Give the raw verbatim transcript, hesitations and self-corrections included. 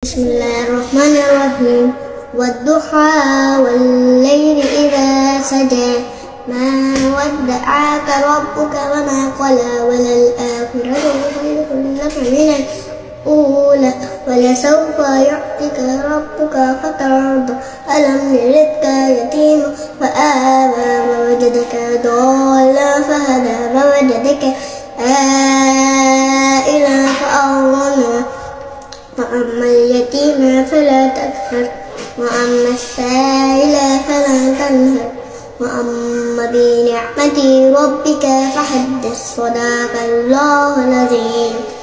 بسم الله الرحمن الرحيم والضحى والليل إذا سجى ما ودعك ربك وما قلى وللآخرة خير لك من الأولى ولسوف يعطيك ربك فترضى ألم يجدك يتيما فآوى ووجدك ضالا فهدى ووجدك عائلا فأغنى وأما اليتيم فلا تقهر وأما السائل فلا تنهر وأما بنعمة ربك فحدث صدق الله العظيم.